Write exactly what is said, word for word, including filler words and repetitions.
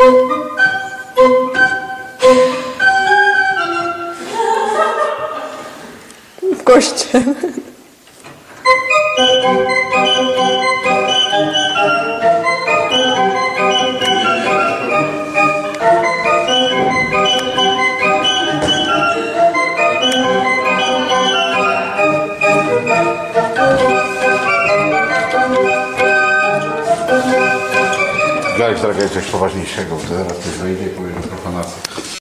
W koście. Grałeś, droga, coś poważniejszego, bo to zaraz ktoś wejdzie i powie, że profanacja.